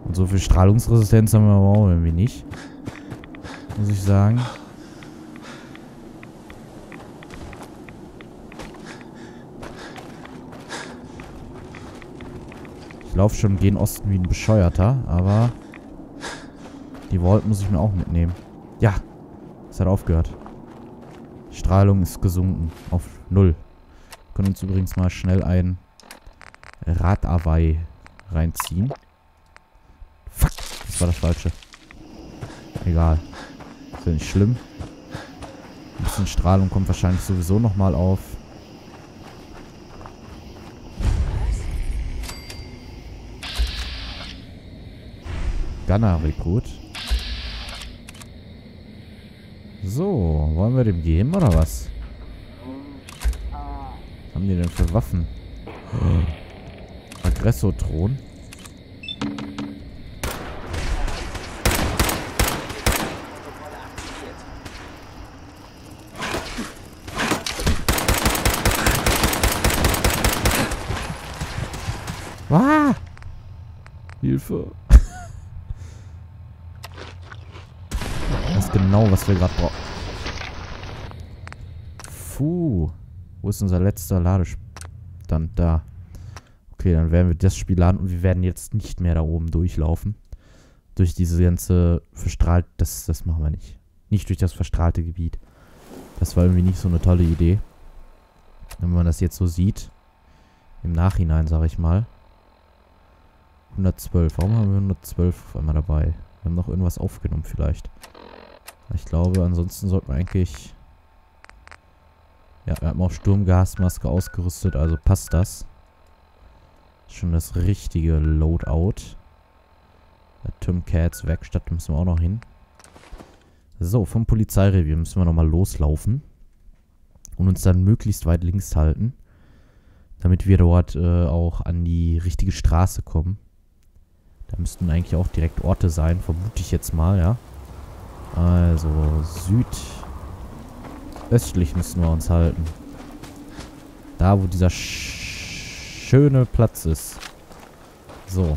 Und so viel Strahlungsresistenz haben wir aber auch irgendwie nicht. Muss ich sagen. Ich laufe schon gen Osten wie ein Bescheuerter, aber die Vault muss ich mir auch mitnehmen. Ja, es hat aufgehört. Die Strahlung ist gesunken auf 0. Wir können uns übrigens mal schnell ein Radawei reinziehen. Fuck, das war das Falsche. Egal. Ist ja nicht schlimm. Ein bisschen Strahlung kommt wahrscheinlich sowieso nochmal auf. Gunner-Rekrut. So, wollen wir dem geben oder was? Was haben die denn für Waffen? Aggressotron. Ah! Hilfe! Das ist genau, was wir gerade brauchen. Puh. Wo ist unser letzter Ladestand? Da. Okay, dann werden wir das Spiel laden und wir werden jetzt nicht mehr da oben durchlaufen. Durch diese ganze verstrahlte... Das machen wir nicht. Nicht durch das verstrahlte Gebiet. Das war irgendwie nicht so eine tolle Idee. Wenn man das jetzt so sieht. Im Nachhinein, sage ich mal. 112. Warum haben wir 112 auf einmal dabei? Wir haben noch irgendwas aufgenommen vielleicht. Ich glaube, ansonsten sollten wir eigentlich... Ja, wir haben auch Sturmgasmaske ausgerüstet, also passt das. Schon das richtige Loadout. Der Tomcats Werkstatt müssen wir auch noch hin. So, vom Polizeirevier müssen wir nochmal loslaufen. Und uns dann möglichst weit links halten. Damit wir dort auch an die richtige Straße kommen. Da müssten eigentlich auch direkt Orte sein, vermute ich jetzt mal, ja. Also, südöstlich müssen wir uns halten. Da, wo dieser schöne Platz ist. So.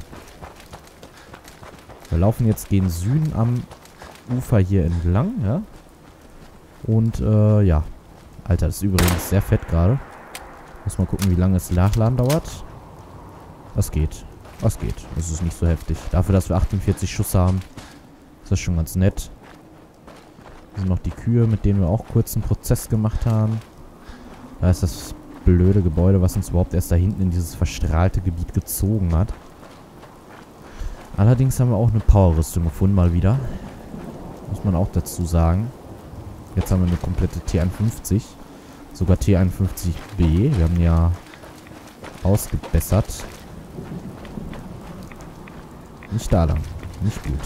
Wir laufen jetzt gen Süden am Ufer hier entlang, ja. Und, ja. Alter, das ist übrigens sehr fett gerade. Muss mal gucken, wie lange es Nachladen dauert. Das geht. Das geht. Das ist nicht so heftig. Dafür, dass wir 48 Schuss haben, ist das schon ganz nett. Hier sind noch die Kühe, mit denen wir auch kurz einen Prozess gemacht haben. Da ist das blöde Gebäude, was uns überhaupt erst da hinten in dieses verstrahlte Gebiet gezogen hat. Allerdings haben wir auch eine Powerrüstung gefunden, mal wieder. Muss man auch dazu sagen. Jetzt haben wir eine komplette T51. Sogar T51B. Wir haben ja ausgebessert. Nicht da lang. Nicht gut.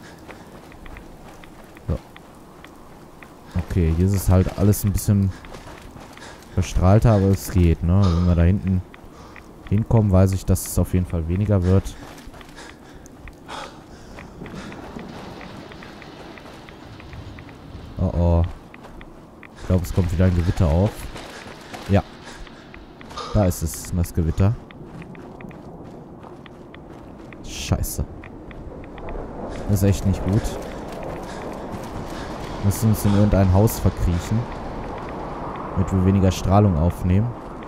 So. Okay, hier ist es halt alles ein bisschen verstrahlter, aber es geht, ne? Wenn wir da hinten hinkommen, weiß ich, dass es auf jeden Fall weniger wird. Oh oh. Ich glaube, es kommt wieder ein Gewitter auf. Ja. Da ist es, das Gewitter. Scheiße. Das ist echt nicht gut. Wir müssen uns in irgendein Haus verkriechen. Damit wir weniger Strahlung aufnehmen.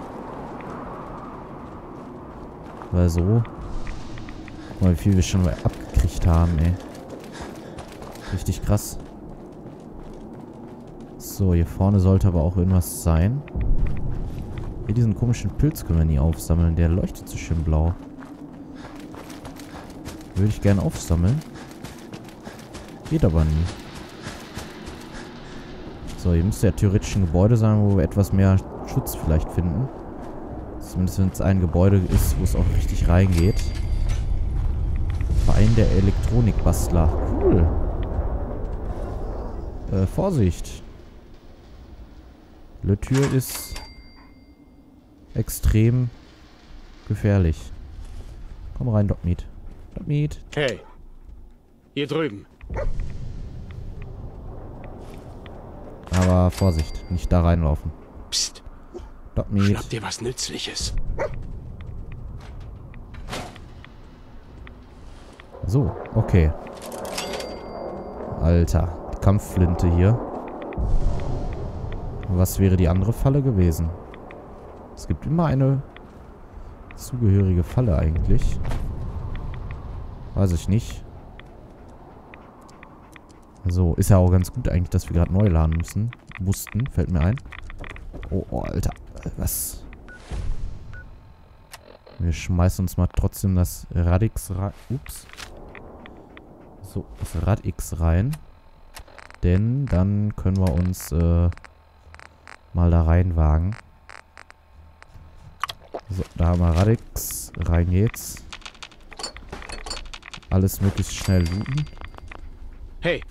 Weil so. Guck mal, wie viel wir schon mal abgekriegt haben, ey. Richtig krass. So, hier vorne sollte aber auch irgendwas sein. Hier diesen komischen Pilz können wir nie aufsammeln. Der leuchtet so schön blau. Würde ich gerne aufsammeln. Geht aber nie. So, hier müsste ja theoretisch ein Gebäude sein, wo wir etwas mehr Schutz vielleicht finden. Zumindest wenn es ein Gebäude ist, wo es auch richtig reingeht. Verein der Elektronikbastler. Cool. Vorsicht. Die Tür ist extrem gefährlich. Komm rein, Dogmeat. Dogmeat. Hey. Hier drüben. Aber Vorsicht, nicht da reinlaufen. Psst. Dogmeat. Schnapp dir was Nützliches. So, okay. Alter, die Kampfflinte hier. Was wäre die andere Falle gewesen? Es gibt immer eine zugehörige Falle eigentlich. Weiß ich nicht. So, ist ja auch ganz gut eigentlich, dass wir gerade neu laden mussten, fällt mir ein. Oh, Alter. Was? Wir schmeißen uns mal trotzdem das Radix rein. Ups. So, das Radix rein. Denn dann können wir uns mal da reinwagen. So, da haben wir Radix. Rein geht's. Alles möglichst schnell looten. Hey,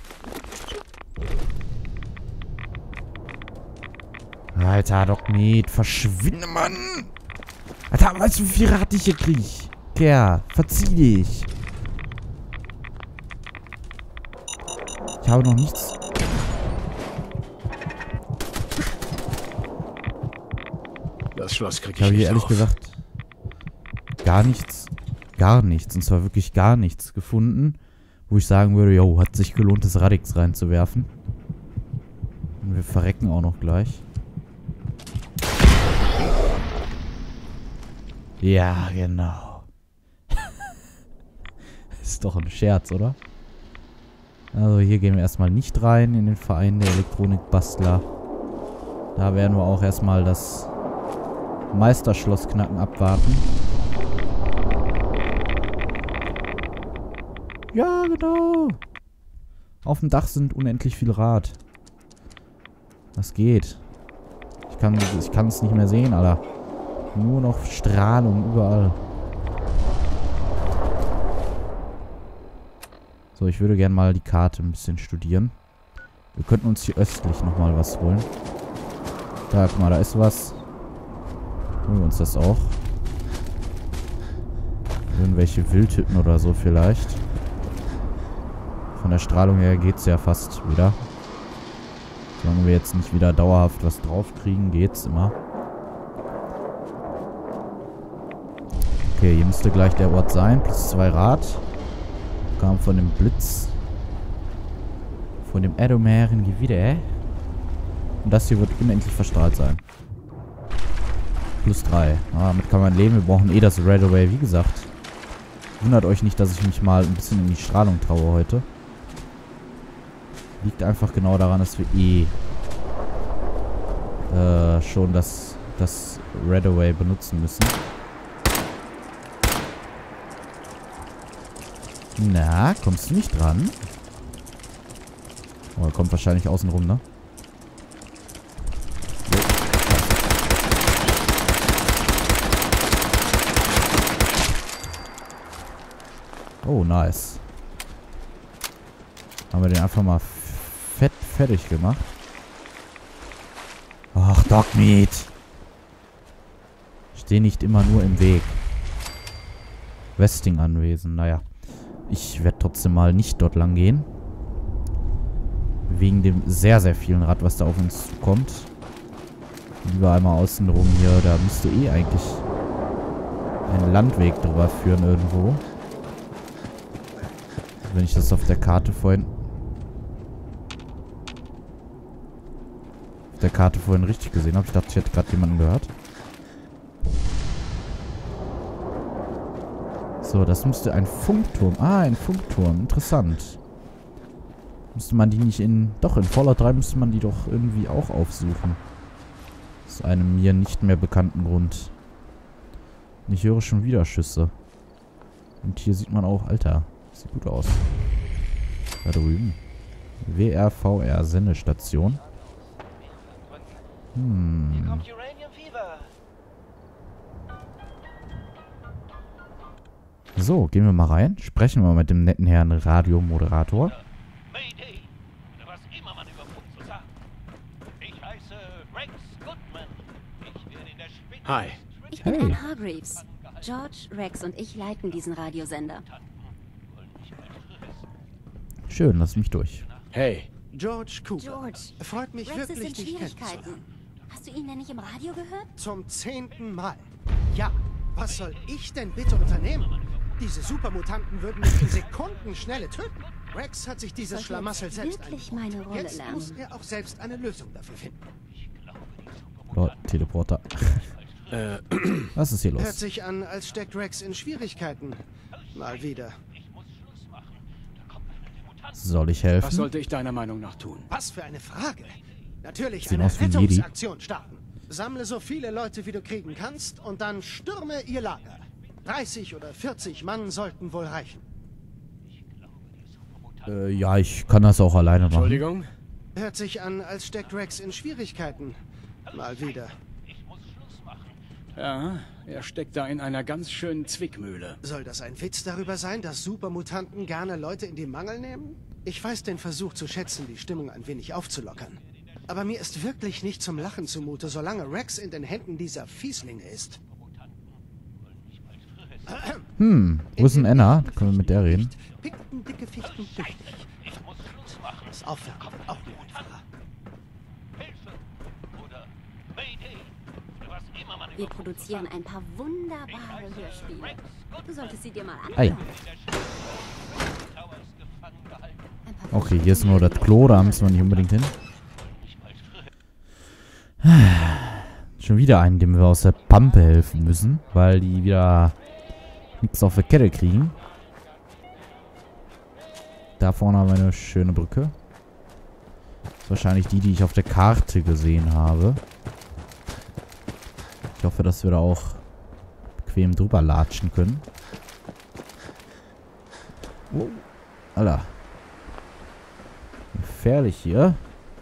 Alter, Dogmeat, verschwinde, Mann! Alter, weißt du, wie viel Rad ich hier krieg? Kerl, verzieh dich! Ich habe noch nichts. das Schloss krieg Ich habe ich hier nicht ehrlich auf. gesagt gar nichts, und zwar wirklich gar nichts gefunden, wo ich sagen würde, yo, hat sich gelohnt, das Radix reinzuwerfen. Und wir verrecken auch noch gleich. Ja, genau. Ist doch ein Scherz, oder? Also hier gehen wir erstmal nicht rein in den Verein der Elektronikbastler. Da werden wir auch erstmal das Meisterschlossknacken abwarten. Ja, genau. Auf dem Dach sind unendlich viel Rad. Das geht. Ich kann es nicht mehr sehen, Alter. Nur noch Strahlung überall. So, ich würde gerne mal die Karte ein bisschen studieren. Wir könnten uns hier östlich nochmal was holen. Da, guck mal, da ist was. Holen wir uns das auch. Irgendwelche Wildhütten oder so vielleicht. Von der Strahlung her geht's ja fast wieder. Solange wir jetzt nicht wieder dauerhaft was draufkriegen, geht's immer. Okay, hier müsste gleich der Ort sein. Plus 2 Rad. Kam von dem Blitz. Von dem atomaren Gewitter. Und das hier wird unendlich verstrahlt sein. Plus 3. Damit kann man leben. Wir brauchen das Radaway, wie gesagt. Wundert euch nicht, dass ich mich mal ein bisschen in die Strahlung traue heute. Liegt einfach genau daran, dass wir schon das Radaway benutzen müssen. Na, kommst du nicht dran? Oh, er kommt wahrscheinlich außen rum, ne? Oh, nice. Haben wir den einfach mal fertig gemacht. Ach, Dogmeat. Steh nicht immer nur im Weg. Westing-Anwesen, naja. Ich werde trotzdem mal nicht dort lang gehen. Wegen dem sehr, sehr vielen Rad, was da auf uns zukommt. Lieber einmal außen rum hier. Da müsste eigentlich ein Landweg drüber führen irgendwo. Wenn ich das auf der Karte vorhin richtig gesehen habe. Ich dachte, ich hätte gerade jemanden gehört. So, das müsste ein Funkturm. Ah, ein Funkturm. Interessant. Müsste man die nicht in... Doch, in Fallout 3 müsste man die doch irgendwie auch aufsuchen. Aus einem mir nicht mehr bekannten Grund. Und ich höre schon wieder Schüsse. Und hier sieht man auch... Alter, sieht gut aus. Da drüben. WRVR Sendestation. Hier kommt Uranium Fever. So, gehen wir mal rein. Sprechen wir mit dem netten Herrn Radiomoderator. Mayday. Oder was immer man über Funk so sagt. Ich heiße Rex Goodman. Ich werde in der Spitze. Hi. Ich bin Hey. Anne Hargreaves. George, Rex und ich leiten diesen Radiosender. Schön, lass mich durch. Hey. George Cooper. George, Freut mich Rex ist wirklich, in dich Schwierigkeiten. kennenzulernen. Hast du ihn denn nicht im Radio gehört? Zum 10. Mal. Ja, was soll ich denn bitte unternehmen? Diese Supermutanten würden mich in Sekundenschnelle töten. Rex hat sich dieses Sollte Schlamassel jetzt selbst wirklich eingebrockt. meine Rolle Jetzt lernen. muss er auch selbst eine Lösung dafür finden. Lord, Teleporter. Was ist hier Hört los? sich an, als steckt Rex in Schwierigkeiten. Mal wieder. Soll ich Was helfen? sollte ich deiner Meinung nach tun? Was für eine Frage. Natürlich Sehen eine aus wie Jedi. Rettungsaktion starten. Sammle so viele Leute, wie du kriegen kannst, und dann stürme ihr Lager. 30 oder 40 Mann sollten wohl reichen. Ja, ich kann das auch alleine machen. Entschuldigung? Hört sich an, als steckt Rex in Schwierigkeiten. Mal wieder. Ja, er steckt da in einer ganz schönen Zwickmühle. Soll das ein Witz darüber sein, dass Supermutanten gerne Leute in die Mangel nehmen? Ich weiß den Versuch zu schätzen, die Stimmung ein wenig aufzulockern. Aber mir ist wirklich nicht zum Lachen zumute, solange Rex in den Händen dieser Fieslinge ist. Wo ist denn Anna? Da können wir mit der reden. Pickten dicke Fichten tüchtig. Das Aufwärmen wird auch nie einfacher. Hilfe! Oder Mayday! Was immer man Wir produzieren ein paar wunderbare Hörspiele. Rex Du solltest sie dir mal Ei. anschauen. Towers gefangen gehalten. Ein paar Okay, hier ist nur das Klo, da müssen wir nicht unbedingt hin. Schon wieder einen, dem wir aus der Pampe helfen müssen, weil die wieder nichts auf der Kette kriegen. Da vorne haben wir eine schöne Brücke. Das ist wahrscheinlich die, die ich auf der Karte gesehen habe. Ich hoffe, dass wir da auch bequem drüber latschen können. Oh, Alter. Gefährlich hier.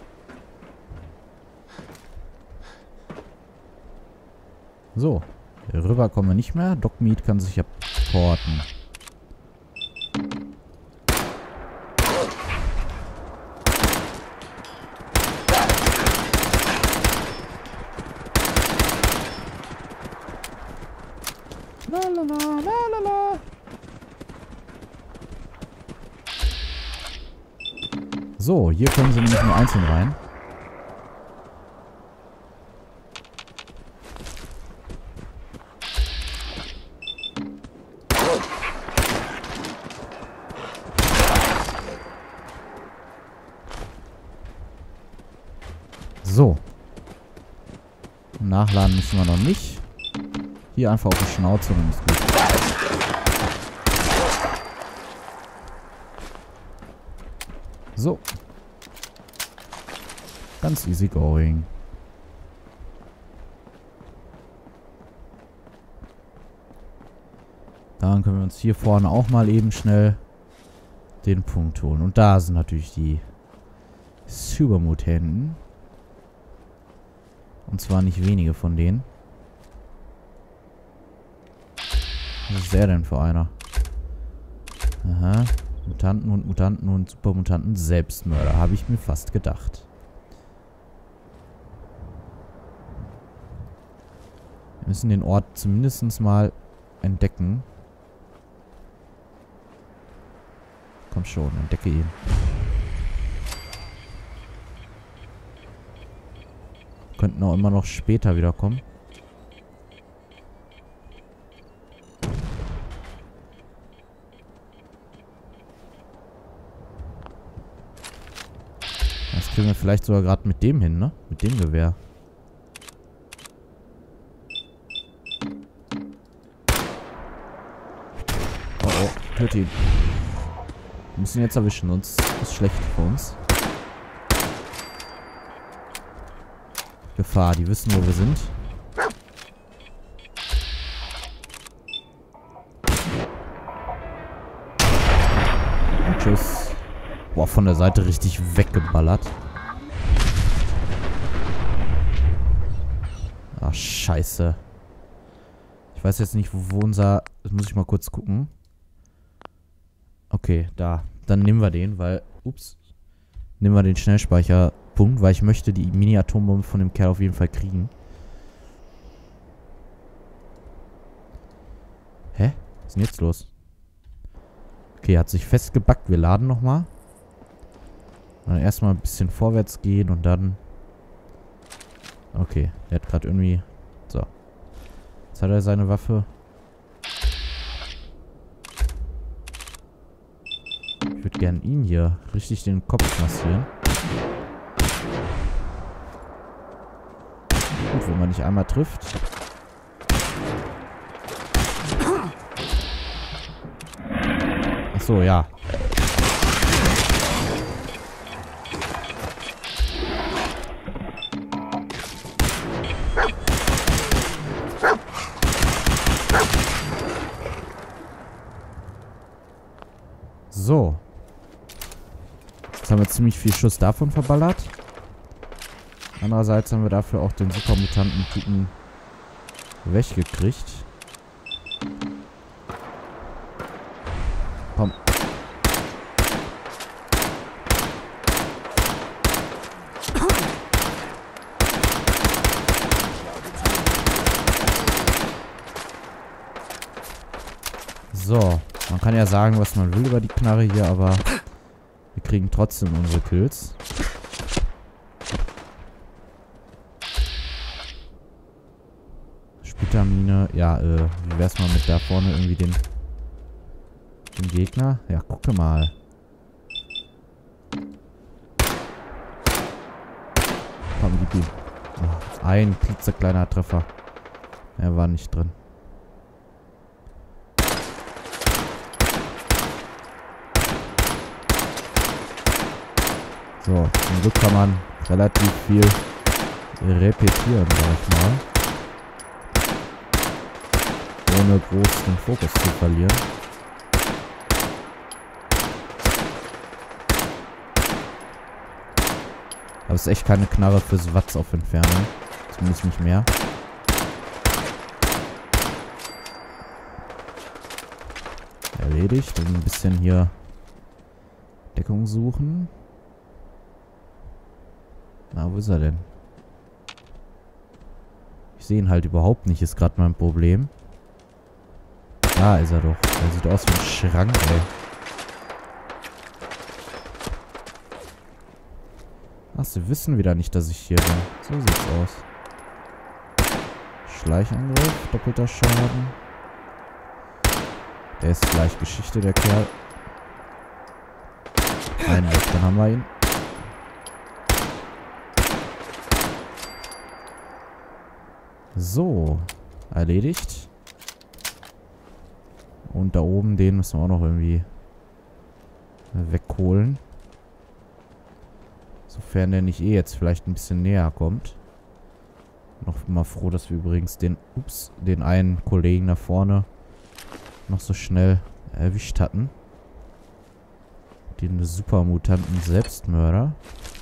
So. Rüber kommen wir nicht mehr. Dogmeat kann sich apporten. So, hier können sie nämlich nur einzeln rein. So. Nachladen müssen wir noch nicht. Hier einfach auf die Schnauze und ist gut. So. Ganz easy going. Dann können wir uns hier vorne auch mal eben schnell den Punkt holen. Und da sind natürlich die Supermutanten. Und zwar nicht wenige von denen. Was ist der denn für einer? Aha. Mutanten und Supermutanten Selbstmörder. Habe ich mir fast gedacht. Wir müssen den Ort zumindest mal entdecken. Komm schon, entdecke ihn. Könnten auch immer noch später wiederkommen. Das kriegen wir vielleicht sogar gerade mit dem hin, ne? Mit dem Gewehr. Oh, oh, töte ihn. Wir müssen ihn jetzt erwischen, sonst ist es schlecht für uns. Gefahr, die wissen, wo wir sind. Und tschüss. Boah, von der Seite richtig weggeballert. Ach, scheiße. Ich weiß jetzt nicht, wo unser... Das muss ich mal kurz gucken. Okay, da. Dann nehmen wir den, weil... Ups. Nehmen wir den Schnellspeicherpunkt, weil ich möchte die Mini-Atombombe von dem Kerl auf jeden Fall kriegen. Hä? Was ist denn jetzt los? Okay, hat sich festgebackt. Wir laden nochmal. Dann erstmal ein bisschen vorwärts gehen und dann... Okay, der hat gerade irgendwie... So. Jetzt hat er seine Waffe. Ich würde gerne ihn hier richtig den Kopf massieren. Gut, wenn man nicht einmal trifft. Achso, ja. So. Jetzt haben wir ziemlich viel Schuss davon verballert. Andererseits haben wir dafür auch den Supermutanten-Typen weggekriegt. Komm. So. Man kann ja sagen, was man will über die Knarre hier, aber wir kriegen trotzdem unsere Kills. Splittermine. Ja, wie wär's mal mit da vorne irgendwie den Gegner? Ja, gucke mal. Komm, gib ihm. Oh, ein klitzekleiner Treffer. Er war nicht drin. So, zum Glück kann man relativ viel repetieren, sag ich mal. Ohne groß den Fokus zu verlieren. Aber es ist echt keine Knarre fürs Watts auf Entfernung. Zumindest nicht mehr. Erledigt. Und ein bisschen hier Deckung suchen. Na, wo ist er denn? Ich sehe ihn halt überhaupt nicht, ist gerade mein Problem. Da ist er doch. Er sieht aus wie ein Schrank, ey. Ach, sie wissen wieder nicht, dass ich hier bin. So sieht's aus. Schleichangriff, doppelter Schaden. Der ist gleich Geschichte, der Kerl. Einen weg, dann haben wir ihn. So, erledigt. Und da oben, den müssen wir auch noch irgendwie wegholen. Sofern der nicht jetzt vielleicht ein bisschen näher kommt. Noch mal froh, dass wir übrigens den einen Kollegen da vorne noch so schnell erwischt hatten. Den Supermutanten Selbstmörder.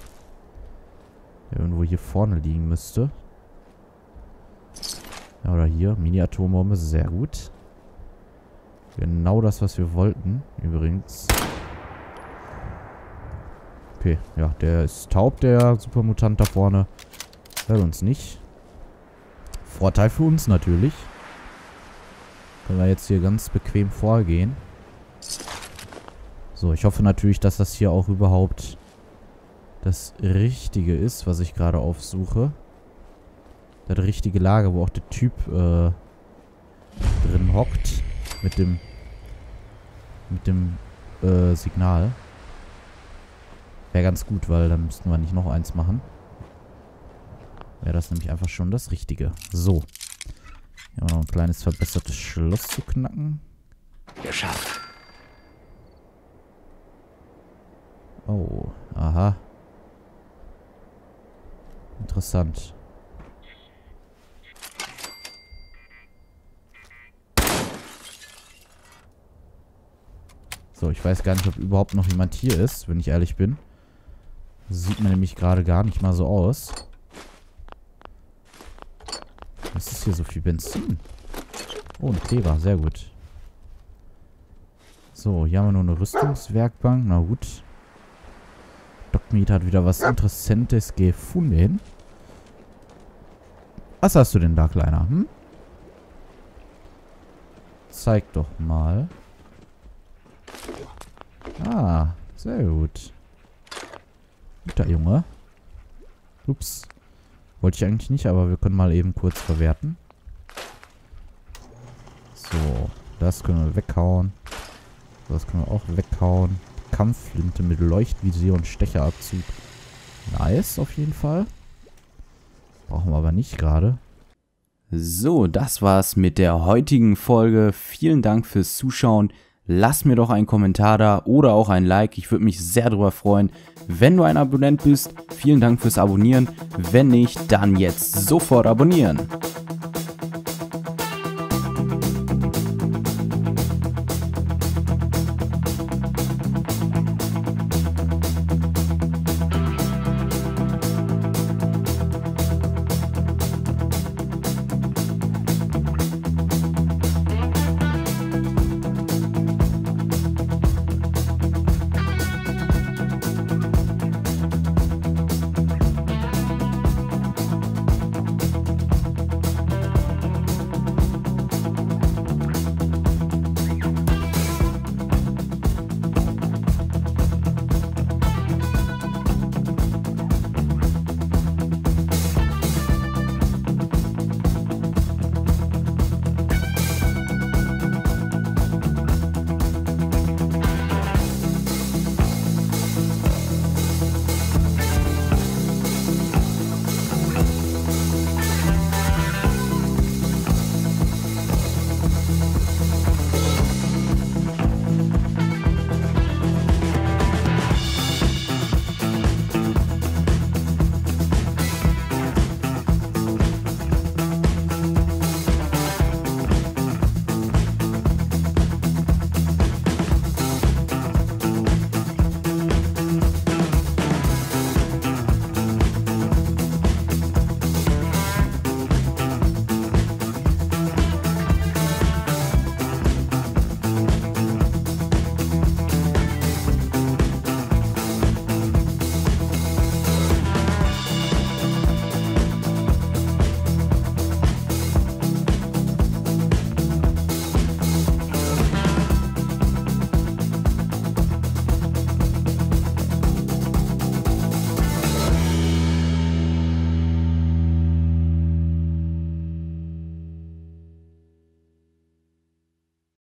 Der irgendwo hier vorne liegen müsste. Ja, oder hier. Mini-Atombombe. Sehr gut. Genau das, was wir wollten. Übrigens. Okay. Ja, der ist taub, der Supermutant da vorne. Hört uns nicht. Vorteil für uns natürlich. Können wir jetzt hier ganz bequem vorgehen. So, ich hoffe natürlich, dass das hier auch überhaupt das Richtige ist, was ich gerade aufsuche. Das richtige Lager, wo auch der Typ drin hockt. Mit dem Signal. Wäre ganz gut, weil dann müssten wir nicht noch eins machen. Wäre das nämlich einfach schon das Richtige. So. Hier haben wir noch ein kleines verbessertes Schloss zu knacken. Geschafft. Oh, aha. Interessant. So, ich weiß gar nicht, ob überhaupt noch jemand hier ist, wenn ich ehrlich bin. Das sieht mir nämlich gerade gar nicht mal so aus. Was ist hier so viel Benzin? Oh, ein Kleber, sehr gut. So, hier haben wir nur eine Rüstungswerkbank. Na gut. Dogmeat hat wieder was Interessantes gefunden. Was hast du denn da, Kleiner? Hm? Zeig doch mal. Ah, sehr gut. Guter Junge. Ups. Wollte ich eigentlich nicht, aber wir können mal eben kurz verwerten. So, das können wir weghauen. Das können wir auch weghauen. Kampfflinte mit Leuchtvisier und Stecherabzug. Nice, auf jeden Fall. Brauchen wir aber nicht gerade. So, das war's mit der heutigen Folge. Vielen Dank fürs Zuschauen. Lass mir doch einen Kommentar da oder auch ein Like. Ich würde mich sehr darüber freuen. Wenn du ein Abonnent bist, vielen Dank fürs Abonnieren. Wenn nicht, dann jetzt sofort abonnieren.